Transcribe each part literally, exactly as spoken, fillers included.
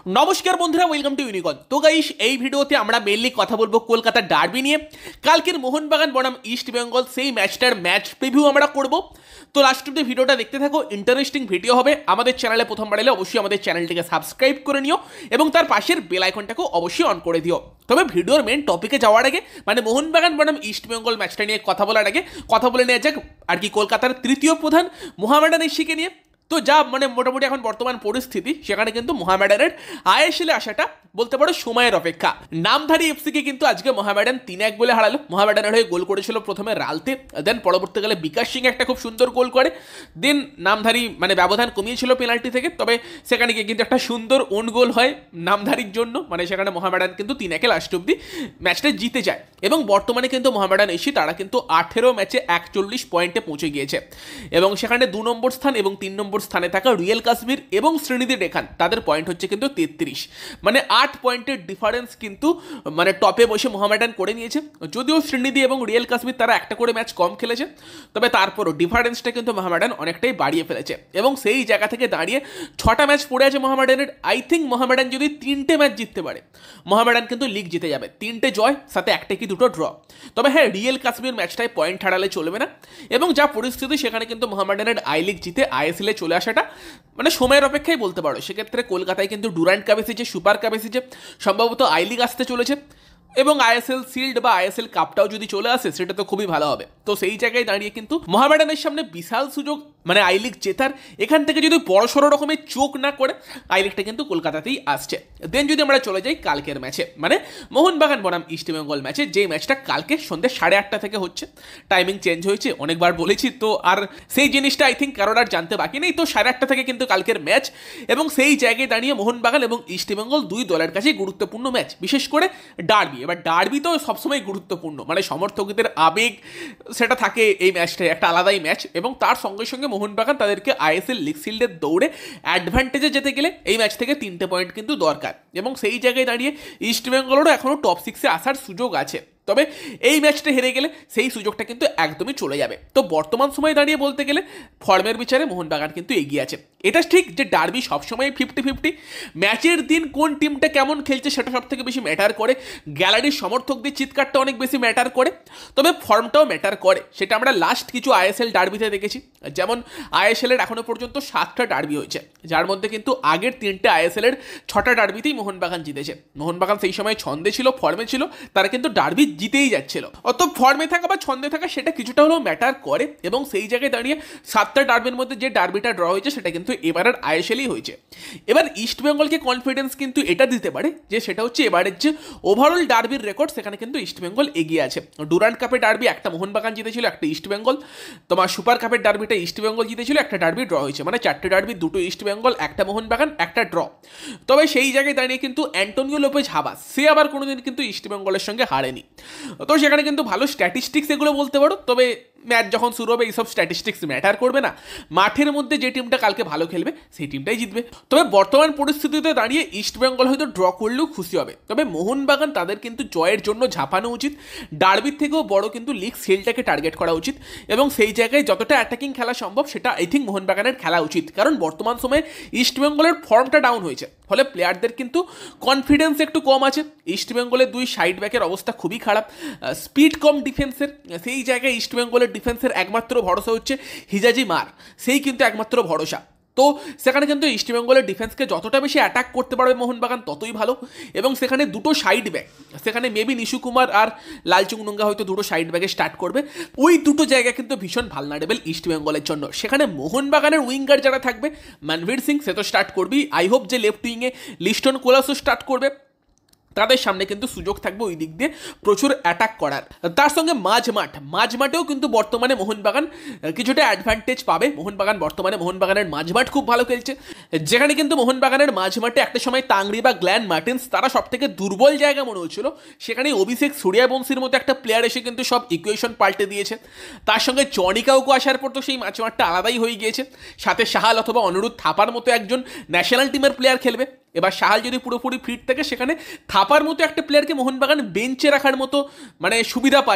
নমস্কার বন্ধুরা, welcome to ইউনিকন। তো গাইস, এই ভিডিওতে আমরা মেইনলি কথা বলবো কলকাতার ডার্বি নিয়ে। কালকের মোহনবাগান বনাম ইস্ট বেঙ্গল সেই ম্যাচটার ম্যাচ প্রিভিউ আমরা করব। তো লাস্ট অব্দি ভিডিওটা দেখতে থাকো, ইন্টারেস্টিং ভিডিও হবে। আমাদের চ্যানেলে প্রথমবার এলে অবশ্যই আমাদের চ্যানেলটিকে সাবস্ক্রাইব করে নিও এবং তার পাশের বেল আইকনটাকেও অবশ্যই অন করে দিও। তবে ভিডিওর মেন টপিকে যাওয়ার আগে, মানে মোহনবাগান বনাম ইস্ট বেঙ্গল ম্যাচটা নিয়ে কথা বলার আগে কথা বলে নেওয়া যাক আর কি কলকাতার তৃতীয় প্রধান মোহামেডান এফসিকে নিয়ে। তো যা মানে মোটামুটি এখন বর্তমান পরিস্থিতি, সেখানে কিন্তু মোহামেডানের আইএসএলে আসাটা বলতে পারো সময়ের অপেক্ষা। নামধারী এফসিকে কিন্তু আজকে মোহামেডান তিন এক বলে হারালো। মোহামেডানের হয়ে গোল করেছিল প্রথমে রালতে, দেন পরবর্তীকালে বিকাশ সিং একটা খুব সুন্দর গোল করে, দেন নামধারী মানে ব্যবধান কমিয়েছিল পেনাল্টি থেকে, তবে সেখানে গিয়ে কিন্তু একটা সুন্দর ওন গোল হয় নামধারীর জন্য, মানে সেখানে মোহামেডান কিন্তু তিন একে লাস্ট অব্দি ম্যাচটা জিতে যায়। এবং বর্তমানে কিন্তু মোহামেডান এসে তারা কিন্তু আঠেরো ম্যাচে একচল্লিশ পয়েন্টে পৌঁছে গিয়েছে এবং সেখানে দু নম্বর স্থান এবং তিন নম্বর স্থানে থাকা রিয়েল কাশ্মীর এবং শ্রীনিধি ডেকান তাদের পয়েন্ট হচ্ছে কিন্তু তেত্রিশ, মানে আট পয়েন্টের ডিফারেন্স কিন্তু মানে টপে বসে মোহামেডান করে নিয়েছে। যদিও শ্রীনিধি এবং রিয়েল কাশ্মীর তারা একটা করে ম্যাচ কম খেলেছে, তবে তারপরও ডিফারেন্সটা কিন্তু মোহামেডান অনেকটাই বাড়িয়ে ফেলেছে এবং সেই জায়গা থেকে দাঁড়িয়ে ছটা ম্যাচ পড়ে আছে মোহামেডানের। আই থিঙ্ক মোহামেডান যদি তিনটে ম্যাচ জিততে পারে, মোহামেডান কিন্তু লিগ জিতে যাবে। তিনটে জয়, সাথে একটা কি দুটো ড্র। তবে হ্যাঁ, রিয়েল কাশ্মীর ম্যাচটায় পয়েন্ট হারালে চলবে না এবং যা পরিস্থিতি সেখানে কিন্তু মোহামেডানের আই লিগ জিতে আইএসএলে চলে আসাটা মানে সময়ের অপেক্ষাই বলতে পারো। সেক্ষেত্রে কলকাতায় কিন্তু ডুরান্ট কাপ এসেছে, সুপার কাপ এসেছে, সম্ভবত আই লিগ আসতে চলেছে এবং আইএসএল শিল্ড বা আইএসএল কাপটাও যদি চলে আসে সেটা তো খুবই ভালো হবে। তো সেই জায়গায় দাঁড়িয়ে কিন্তু মোহামেডানের সামনে বিশাল সুযোগ মানে আই লিগ জেতার। এখান থেকে যদি বড়সড় রকমের চোখ না করে, আই লিগটা কিন্তু কলকাতাতেই আসছে। দেন যদি আমরা চলে যাই কালকের ম্যাচে, মানে মোহনবাগান বনাম ইস্ট বেঙ্গল ম্যাচে, যে ম্যাচটা কালকে সন্ধ্যে সাড়ে আটটা থেকে হচ্ছে। টাইমিং চেঞ্জ হয়েছে, অনেকবার বলেছি, তো আর সেই জিনিসটা আই থিঙ্ক কারোর আর জানতে বাকি নেই। তো সাড়ে আটটা থেকে কিন্তু কালকের ম্যাচ এবং সেই জায়গায় দাঁড়িয়ে মোহনবাগান এবং ইস্ট বেঙ্গল দুই দলের কাছে গুরুত্বপূর্ণ ম্যাচ, বিশেষ করে ডার্বি। এবার ডার্বি তো সবসময় গুরুত্বপূর্ণ, মানে সমর্থকদের আবেগ সেটা থাকে এই ম্যাচটায় একটা আলাদাই ম্যাচ। এবং তার সঙ্গে সঙ্গে মোহনবাগান তাদেরকে আইএসএল লিগ শিল্ডের দৌড়ে অ্যাডভান্টেজে যেতে গেলে এই ম্যাচ থেকে তিনটে পয়েন্ট কিন্তু দরকার এবং সেই জায়গায় দাঁড়িয়ে ইস্ট বেঙ্গলেরও এখনও টপ সিক্সে আসার সুযোগ আছে। তবে এই ম্যাচটা হেরে গেলে সেই সুযোগটা কিন্তু একদমই চলে যাবে। তো বর্তমান সময়ে দাঁড়িয়ে বলতে গেলে ফর্মের বিচারে মোহনবাগান কিন্তু এগিয়ে আছে। এটা ঠিক যে ডার্বি সবসময় ফিফটি ফিফটি, ম্যাচের দিন কোন টিমটা কেমন খেলছে সেটা সব থেকে বেশি ম্যাটার করে, গ্যালারির সমর্থকদের চিৎকারটা অনেক বেশি ম্যাটার করে, তবে ফর্মটাও ম্যাটার করে। সেটা আমরা লাস্ট কিছু আইএসএল ডার্বিতে দেখেছি। যেমন আইএসএলের এখনো পর্যন্ত সাতটা ডার্বি হয়েছে, যার মধ্যে কিন্তু আগের তিনটে আইএসএলের ছটা ডার্বিতেই মোহনবাগান জিতেছে। মোহনবাগান সেই সময় ছন্দে ছিল, ফর্মে ছিল, তারা কিন্তু ডার্বি জিতেই যাচ্ছিল। অত ফর্মে থাকা বা ছন্দে থাকা সেটা কিছুটা হলেও ম্যাটার করে এবং সেই জায়গায় দাঁড়িয়ে সাতটা ডার্বির মধ্যে যে ডার্বিটা ড্র হয়েছে সেটা কিন্তু এবারের আইএসএলই হয়েছে। এবার ইস্ট বেঙ্গলকে কনফিডেন্স কিন্তু এটা দিতে পারে যে সেটা হচ্ছে এবারের যে ওভারঅল ডার্বির রেকর্ড, সেখানে কিন্তু ইস্ট বেঙ্গল এগিয়ে আছে। ডুরান্ট কাপের ডার্বি একটা মোহনবাগান জিতেছিল, একটা ইস্ট বেঙ্গল। তোমার সুপার কাপের ডার্বিটা ইস্ট বেঙ্গল জিতেছিল, একটা ডার্বি ড্র হয়েছে, মানে চারটে ডার্বি, দুটো ইস্ট বেঙ্গল, একটা মোহনবাগান, একটা ড্র। তবে সেই জায়গায় দাঁড়িয়ে কিন্তু অ্যান্টোনিও লোপেজ হাবাস সে আবার কোনোদিন কিন্তু ইস্ট বেঙ্গলের সঙ্গে হারেনি। তো সেখানে কিন্তু ভালো স্ট্যাটিস্টিক্স এগুলো বলতে পারো। তবে ম্যাচ যখন শুরু হবে এইসব স্ট্যাটিস্টিক্স ম্যাটার করবে না, মাঠের মধ্যে যে টিমটা কালকে ভালো খেলবে সেই টিমটাই জিতবে। তবে বর্তমান পরিস্থিতিতে দাঁড়িয়ে ইস্ট বেঙ্গল হয়তো ড্র করলেও খুশি হবে, তবে মোহনবাগান তাদের কিন্তু জয়ের জন্য ঝাঁপানো উচিত। ডার্বির থেকেও বড় কিন্তু লিগ সেলটাকে টার্গেট করা উচিত এবং সেই জায়গায় যতটা অ্যাটাকিং খেলা সম্ভব সেটা আই থিঙ্ক মোহনবাগানের খেলা উচিত। কারণ বর্তমান সময়ে ইস্ট বেঙ্গলের ফর্মটা ডাউন হয়েছে, ফলে প্লেয়ারদের কিন্তু কনফিডেন্স একটু কম আছে। ইস্ট বেঙ্গলের দুই সাইড ব্যাকের অবস্থা খুবই খারাপ, স্পিড কম ডিফেন্সের। সেই জায়গায় ইস্ট বেঙ্গলের ডিফেন্সের একমাত্র ভরসা হচ্ছে হিজাজি মার, সেই কিন্তু একমাত্র ভরসা। তো সেখানে কিন্তু ইস্ট বেঙ্গলের ডিফেন্সকে যতটা বেশি অ্যাটাক করতে পারবে মোহনবাগান ততই ভালো। এবং সেখানে দুটো সাইড ব্যাক, সেখানে মেবি নিশু কুমার আর লালচুংনুঙ্গা হয়তো দুটো সাইড ব্যাকে স্টার্ট করবে। ওই দুটো জায়গা কিন্তু ভীষণ ভালনারেবল ইস্ট বেঙ্গলের জন্য। সেখানে মোহনবাগানের উইঙ্গার যারা থাকবে, মনভীর সিং সে তো স্টার্ট করবেই, আই হোপ যে লেফট উইংয়ে লিস্টন কোলাসও স্টার্ট করবে। তাদের সামনে কিন্তু সুযোগ থাকবে ওই দিক দিয়ে প্রচুর অ্যাটাক করার। তার সঙ্গে মাঝমাঠ, মাঝমাঠেও কিন্তু বর্তমানে মোহনবাগান কিছুটা অ্যাডভান্টেজ পাবে। মোহনবাগান বর্তমানে মোহনবাগানের মাঝমাঠ খুব ভালো খেলছে, যেখানে কিন্তু মোহনবাগানের মাঝমাঠে একটা সময় তাংরি বা গ্ল্যান মার্টিন্স তারা সব থেকে দুর্বল জায়গা মনে হচ্ছিল, সেখানে অভিষেক সূর্যবংশীর মতো একটা প্লেয়ার এসে কিন্তু সব ইকুয়েশন পাল্টে দিয়েছে। তার সঙ্গে জনি কাউকে আসার পর তো সেই মাঝমাঠটা আলাদাই হয়ে গিয়েছে। সাথে সাহাল অথবা অনুরোধ থাপার মতো একজন ন্যাশনাল টিমের প্লেয়ার খেলবে। এবার সাহাল যদি পুরোপুরি ফিট থাকে, সেখানে থাপার মতো একটা প্লেয়ারকে মোহনবাগান বেঞ্চে রাখার মতো মানে সুবিধা পাচ্ছে।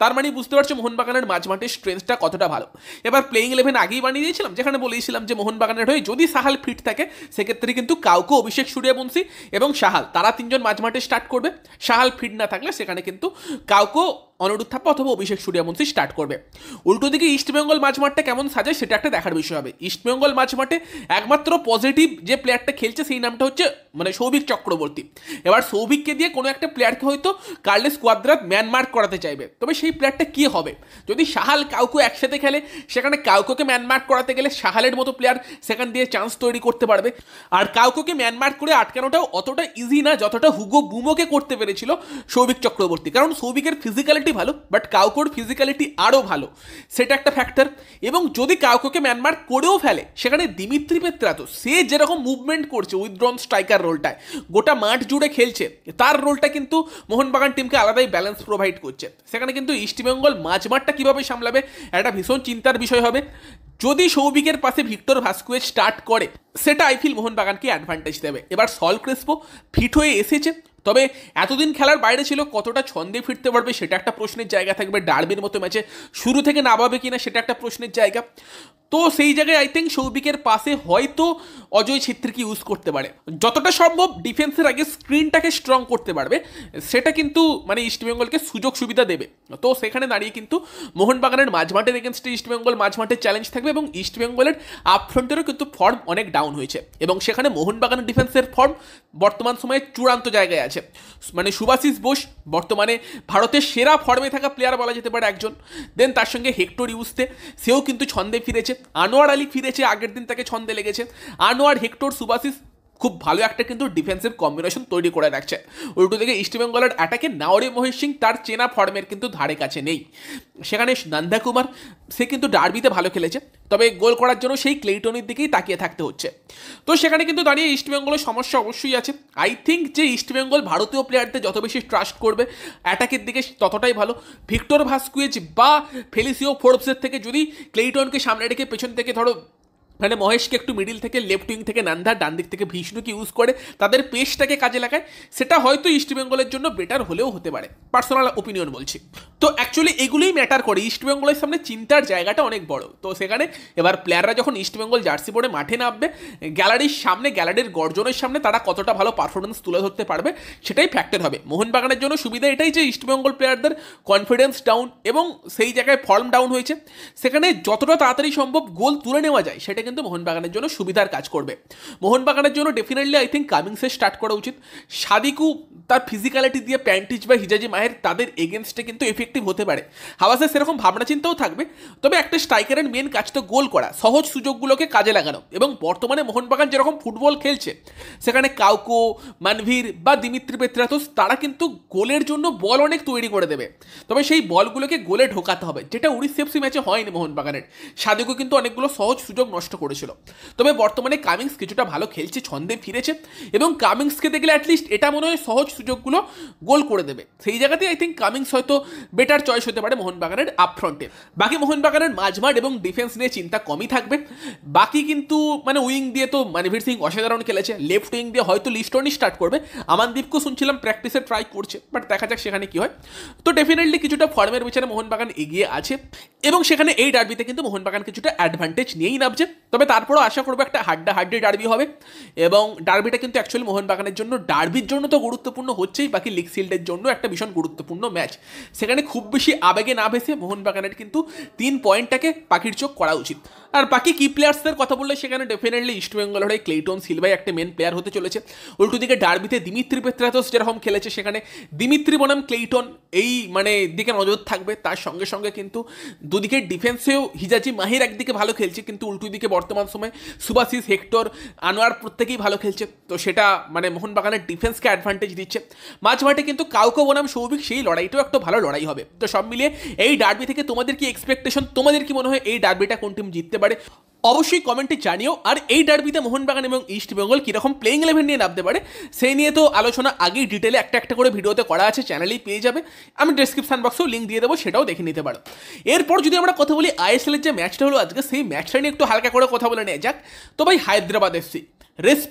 তার মানে বুঝতে পারছো মোহনবাগানের মাঝমাঠের স্ট্রেংথটা কতটা ভালো। এবার প্লেইং ইলেভেন আগেই বানিয়ে দিয়েছিলাম, যেখানে বলেছিলাম যে মোহনবাগানের হয়ে যদি সাহাল ফিট থাকে সেক্ষেত্রে কিন্তু কাউকে অভিষেক সূর্যবংশী এবং সাহাল তারা তিনজন মাঝমাঠে স্টার্ট করবে। সাহাল ফিট না থাকলে সেখানে কিন্তু কাউকে অনিরুদ্ধ থাপ্পা অথবা অভিষেক সূর্যবংশী স্টার্ট করবে। উল্টো দিকে ইস্টবেঙ্গল মাঝমাঠটা কেমন সাজায় সেটা একটা দেখার বিষয় হবে। ইস্টবেঙ্গল মাঝমাঠে একমাত্র পজিটিভ যে প্লেয়ারটা খেলছে সেই নামটা হচ্ছে মানে সৌভিক চক্রবর্তী। এবার সৌভিককে দিয়ে কোনো একটা প্লেয়ারকে হয়তো কার্লেস কোয়াদ্রাত ম্যান মার্ক করাতে চাইবে, তবে সেই প্লেয়ারটা কী হবে? যদি সাহাল কাউকে একসাথে খেলে সেখানে কাউকে ম্যান মার্ক করাতে গেলে সাহালের মতো প্লেয়ার সেখান দিয়ে চান্স তৈরি করতে পারবে। আর কাউকে ম্যান মার্ক করে আটকানোটাও অতটা ইজি না যতটা হুগো বুমোকে করতে পেরেছিল সৌভিক চক্রবর্তী, কারণ সৌভিকের ফিজিক্যালিটি ভালো বাট কাউকোর ফিজিক্যালিটি আরও ভালো, সেটা একটা ফ্যাক্টর। এবং যদি কাউকে ম্যানমার্ক করেও ফেলে সেখানে দিমিত্রি পেত্রাতো সে যেরকম মুভমেন্ট করছে উইথড্রন স্ট্রাইকার রোলটায় গোটা মাঠ জুড়ে খেলছে, তার রোলটা কিন্তু মোহনবাগান টিমকে আলাদাই ব্যালেন্স প্রোভাইড করছে। সেখানে কিন্তু ইস্টবেঙ্গল মাঝমাঠটা কীভাবে সামলাবে একটা ভীষণ চিন্তার বিষয় হবে। যদি সৌভিকের পাশে ভিক্টর ভাস্কুয়েজ স্টার্ট করে সেটা আই ফিল মোহনবাগানকে অ্যাডভান্টেজ দেবে। এবার সল ক্রেসপো ফিট হয়ে এসেছে, তবে এতদিন খেলার বাইরে ছিল, কতটা ছন্দে ফিরতে পারবে সেটা একটা প্রশ্নের জায়গা থাকবে। ডার্বির মতো ম্যাচে শুরু থেকে নামাবে কিনা সেটা একটা প্রশ্নের জায়গা। তো সেই জায়গায় আই থিঙ্ক সৌভিকের পাশে হয়তো অজয় ছেত্রীকে ইউজ করতে পারে, যতটা সম্ভব ডিফেন্সের আগে স্ক্রিনটাকে স্ট্রং করতে পারবে, সেটা কিন্তু মানে ইস্টবেঙ্গলকে সুযোগ সুবিধা দেবে। তো সেখানে দাঁড়িয়ে কিন্তু মোহনবাগানের মাঝমাঠের এগেনস্টে ইস্টবেঙ্গল মাঝমাঠের চ্যালেঞ্জ থাকবে এবং ইস্টবেঙ্গলের আপফ্রন্টেরও কিন্তু ফর্ম অনেক ডাউন হয়েছে এবং সেখানে মোহনবাগানের ডিফেন্সের ফর্ম বর্তমান সময়ে চূড়ান্ত জায়গায় আছে। মানে সুভাশিস বোস বর্তমানে ভারতের সেরা ফর্মে থাকা প্লেয়ার বলা যেতে পারে একজন। দেন তার সঙ্গে হেক্টর ইউস্তে, সেও কিন্তু ছন্দে ফিরেছে। আনোয়ার আলী ফিরেছে, আগের দিন তাকে ছন্দে লেগেছে। আনোয়ার, হেক্টর, সুভাশিস খুব ভালো একটা কিন্তু ডিফেন্সিভ কম্বিনেশন তৈরি করে রাখছে। উল্টো দিকে ইস্টবেঙ্গলের অ্যাটাকে নাওরে মহেশ সিং তার চেনা ফর্মের কিন্তু ধারে কাছে নেই। সেখানে নন্দা কুমার সে কিন্তু ডার্বিতে ভালো খেলেছে, তবে গোল করার জন্য সেই ক্লেইটনের দিকেই তাকিয়ে থাকতে হচ্ছে। তো সেখানে কিন্তু দাঁড়িয়ে ইস্টবেঙ্গলের সমস্যা অবশ্যই আছে। আই থিঙ্ক যে ইস্টবেঙ্গল ভারতীয় প্লেয়ারদের যত বেশি ট্রাস্ট করবে অ্যাটাকের দিকে ততটাই ভালো। ভিক্টর ভাস্কুয়েজ বা ফেলিসিও ফোর্বসের থেকে যদি ক্লেইটনকে সামনে রেখে পেছন থেকে ধরো মানে মহেশকে একটু মিডিল থেকে লেফট উইং থেকে নান্দা, ডান দিক থেকে ভিষ্ণুকে ইউজ করে তাদের পেসটাকে কাজে লাগায়, সেটা হয়তো ইস্টবেঙ্গলের জন্য বেটার হলেও হতে পারে, পার্সোনাল ওপিনিয়ন বলছি। তো অ্যাকচুয়ালি এগুলোই ম্যাটার করে। ইস্টবেঙ্গলের সামনে চিন্তার জায়গাটা অনেক বড়। তো সেখানে এবার প্লেয়াররা যখন ইস্টবেঙ্গল জার্সি পরে মাঠে নামবে, গ্যালারির সামনে গ্যালারির গর্জনের সামনে তারা কতটা ভালো পারফরমেন্স তুলে ধরতে পারবে সেটাই ফ্যাক্টর হবে। মোহনবাগানের জন্য সুবিধা এটাই যে ইস্টবেঙ্গল প্লেয়ারদের কনফিডেন্স ডাউন এবং সেই জায়গায় ফর্ম ডাউন হয়েছে, সেখানে যতটা তাড়াতাড়ি সম্ভব গোল তুলে নেওয়া যায় সেটা কিন্তু মোহনবাগানের জন্য সুবিধার কাজ করবে। মোহনবাগানের জন্য ডেফিনেটলি আই থিঙ্ক কামিংসে স্টার্ট করা উচিত। সাদিকু তার ফিজিক্যালিটি দিয়ে প্যান্টিজ বা হিজাজি মাহের তাদের এগেনস্টে কিন্তু এফেক্টিভ হতে পারে। হাওয়াসে সেরকম ভাবনা চিন্তাও থাকবে, তবে একটা স্ট্রাইকারের মেন কাজ তো গোল করা, সহজ সুযোগগুলোকে কাজে লাগানো। এবং বর্তমানে মোহনবাগান যেরকম ফুটবল খেলছে সেখানে কাউকো, মানভীর বা দিমিত্রি পেত্রাতোস তারা কিন্তু গোলের জন্য বল অনেক তৈরি করে দেবে, তবে সেই বলগুলোকে গোলে ঢোকাতে হবে, যেটা উড়িষ্যা এফসি ম্যাচে হয়নি মোহনবাগানের। সাদিকু কিন্তু অনেকগুলো সহজ সুযোগ নষ্ট করেছিল। তবে বর্তমানে কামিংস কিছুটা ভালো খেলছে, ছন্দে ফিরেছে এবং কামিংসকে দেখলে অ্যাটলিস্ট এটা মনে হয় সহজ সুযোগগুলো গোল করে দেবে। সেই জায়গাতেই আই থিঙ্ক কামিংস হয়তো বেটার চয়েস হতে পারে মোহনবাগানের আপফ্রন্টে। বাকি মোহনবাগানের মাঝমাঠ এবং ডিফেন্স নিয়ে চিন্তা কমই থাকবে। বাকি কিন্তু মানে উইং দিয়ে তো মানভীর সিং অসাধারণ খেলেছে, লেফট উইং দিয়ে হয়তো লিস্টনই স্টার্ট করবে। আমানদীপকেও শুনছিলাম প্র্যাকটিসে ট্রাই করছে, বাট দেখা যাক সেখানে কি হয়। তো ডেফিনেটলি কিছুটা ফর্মের বিচারে মোহনবাগান এগিয়ে আছে এবং সেখানে এই ডার্বিতে কিন্তু মোহনবাগান কিছুটা অ্যাডভান্টেজ নিয়েই নামছে। তবে তারপরও আশা করবো একটা হাড্ডা হাড্ডি ডার্বি হবে এবং ডার্বিটা কিন্তু অ্যাকচুয়ালি মোহনবাগানের জন্য ডার্বির জন্য তো গুরুত্বপূর্ণ হচ্ছেই, বাকি লিগ শিল্ডের জন্য একটা ভীষণ গুরুত্বপূর্ণ ম্যাচ। সেখানে খুব বেশি আবেগে না ভেসে মোহনবাগানের কিন্তু তিন পয়েন্টটাকে পাখির চোখ করা উচিত। আর বাকি কি প্লেয়ার্সদের কথা বললে সেখানে ডেফিনেটলি ইস্টবেঙ্গল হয়ে ক্লেইটন সিলভাই একটা মেন প্লেয়ার হতে চলেছে। উল্টো দিকে ডার্বিতে দিমিত্রি পেত্রাতোস যেরকম খেলেছে সেখানে দিমিত্রি বনাম ক্লেইটন এই মানে দিকে নজর থাকবে। তার সঙ্গে সঙ্গে কিন্তু দুদিকে ডিফেন্সেও হিজাজি মাহির একদিকে ভালো খেলছে, কিন্তু উল্টো দিকে বর্তমান সময়ে সুভাশিস, হেক্টর, আনোয়ার প্রত্যেকেই ভালো খেলছে। তো সেটা মানে মোহনবাগানের ডিফেন্সকে অ্যাডভান্টেজ দিচ্ছে। মাঝমাঠে কিন্তু কাউকে বনাম সৌভিক সেই লড়াইটাও একটা ভালো লড়াই হবে। তো সব মিলিয়ে এই ডার্বি থেকে তোমাদের কি এক্সপেকটেশন, তোমাদের কি মনে হয় এই ডার্বিটা কোন টিম জিততে পারে অবশ্যই কমেন্টে জানিও। আর এই ডার্বিতে মোহনবাগান এবং ইস্টবেঙ্গল কীরকম প্লেইং ইলেভেন নিয়ে নামতে পারে সেই নিয়ে তো আলোচনা আগেই ডিটেলে একটা একটা করে ভিডিওতে করা আছে, চ্যানেলেই পেয়ে যাবে। আমি ডেসক্রিপশন বক্সেও লিঙ্ক দিয়ে দেবো, সেটাও দেখে নিতে পারো। এরপর যদি আমরা কথা বলি আইএসএলের যে ম্যাচটা হলো আজকে, সেই ম্যাচটা নিয়ে একটু হালকা করে কথা বলে নেওয়া যাক। তো ভাই হায়দ্রাবাদ এফসি রেসপেক্ট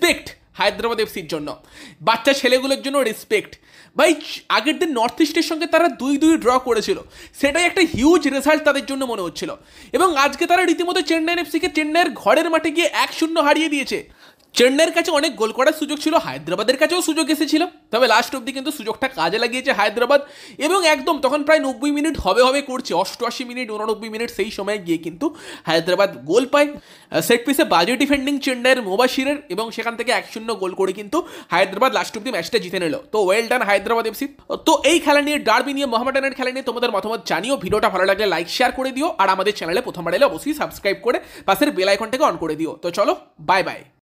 হায়দ্রাবাদ এফসির জন্য, বাচ্চা ছেলেগুলোর জন্য রেসপেক্ট। ভাই আগের দিন নর্থ ইস্টের সঙ্গে তারা দুই দুই ড্র করেছিল, সেটাই একটা হিউজ রেজাল্ট তাদের জন্য মনে হচ্ছিল। এবং আজকে তারা রীতিমতো চেন্নাই এফসিকে চেন্নাইয়ের ঘরের মাঠে গিয়ে এক শূন্য হারিয়ে দিয়েছে। চেন্নাইয়ের কাছে অনেক গোল করার সুযোগ ছিল, হায়দ্রাবাদের কাছেও সুযোগ এসেছিল, তবে লাস্ট অব্দি কিন্তু সুযোগটা কাজে লাগিয়েছে হায়দ্রাবাদ। এবং একদম তখন প্রায় নব্বই মিনিট হবে হবে করছে, অষ্টআশি মিনিট উননব্বই মিনিট সেই সময় গিয়ে কিন্তু হায়দ্রাবাদ গোল পায় সেট পিসে বাজে ডিফেন্ডিং চেন্নাইয়ের মোবাশিরের, এবং সেখান থেকে এক শূন্য গোল করে কিন্তু হায়দ্রাবাদ লাস্ট অব্দি ম্যাচটা জিতে নিল। তো ওয়েল ডান হায়দ্রাবাদ এফসি। তো এই খেলা নিয়ে, ডার্বি নিয়ে, মোহামেডানের খেলা নিয়ে তোমাদের মতামত জানিও। ভিডিওটা ভালো লাগলে লাইক শেয়ার করে দিও, আর আমাদের চ্যানেলে প্রথমবার এলে অবশ্যই সাবস্ক্রাইব করে পাশের বেল আইকনটাকে অন করে দিও। তো চলো, বাই বাই।